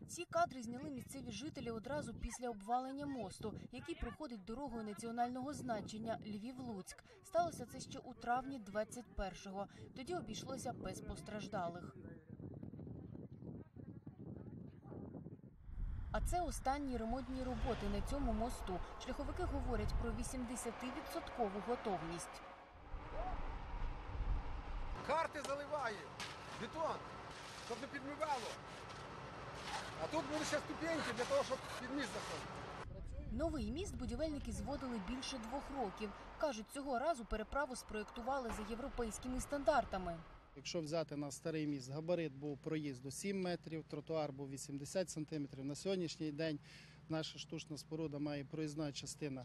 Ці кадри зняли місцеві жителі одразу після обвалення мосту, який проходить дорогою національного значення Львів-Луцьк. Сталося це ще у травні 21-го. Тоді обійшлося без постраждалих. А це останні ремонтні роботи на цьому мосту. Шляховики говорять про 80% готовність. Карти заливає, бетон, щоб не підмивало. А тут були ще ступеньки для того, щоб під міст заходити. Новий міст будівельники зводили більше 2 років. Кажуть, цього разу переправу спроєктували за європейськими стандартами. Якщо взяти на старий міст, габарит був проїзду 7 метрів, тротуар був 80 сантиметрів. На сьогоднішній день наша штучна споруда має проїзна частина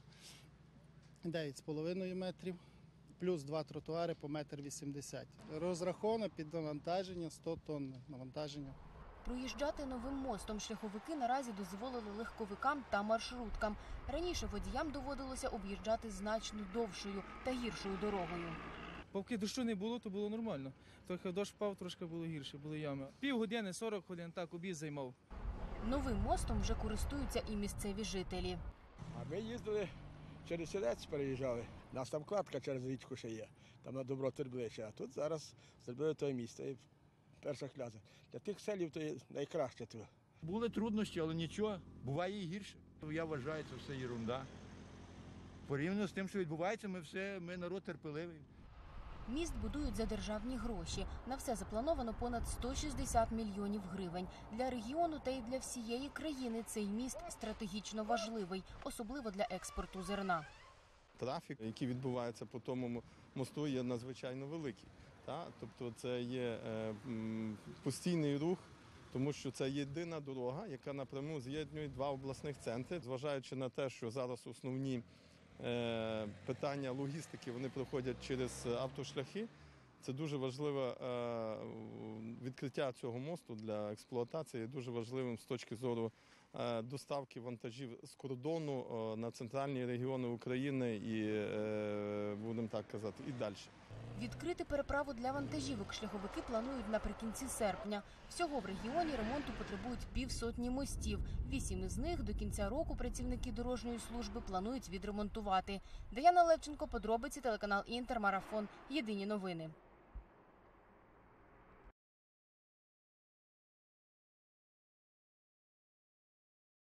9,5 метрів, плюс 2 тротуари по 1,80 м. Розраховано під навантаження 100 тонн навантаження. Проїжджати новим мостом шляховики наразі дозволили легковикам та маршруткам. Раніше водіям доводилося об'їжджати значно довшою та гіршою дорогою. Поки дощу не було, то було нормально. Трохи дощ впав, трошки було гірше, були ями. Півгодини, 40 хвилин, так, об'їзд займав. Новим мостом вже користуються і місцеві жителі. А ми їздили через Сілець, переїжджали. У нас там кладка через річку ще є, там на Добротир ближче. А тут зараз зробили те місце, і перша кляса. Для тих селів то є найкраще. Були труднощі, але нічого, буває і гірше. Я вважаю, це все єрунда. Порівняно з тим, що відбувається, ми народ терпеливий. Міст будують за державні гроші. На все заплановано понад 160 мільйонів гривень. Для регіону та й для всієї країни цей міст стратегічно важливий, особливо для експорту зерна. Трафік, який відбувається по тому мосту, є надзвичайно великий. Тобто це є постійний рух, тому що це єдина дорога, яка напряму з'єднує 2 обласних центри. Зважаючи на те, що зараз основні питання логістики, вони проходять через автошляхи. Це дуже важливе відкриття цього мосту для експлуатації, є дуже важливим з точки зору доставки вантажів з кордону на центральні регіони України і, будемо так казати, і далі. Відкрити переправу для вантажівок шляховики планують наприкінці серпня. Всього в регіоні ремонту потребують 50 мостів. 8 із них до кінця року працівники дорожньої служби планують відремонтувати. Даяна Левченко, подробиці, телеканал Інтер, Марафон. Єдині новини.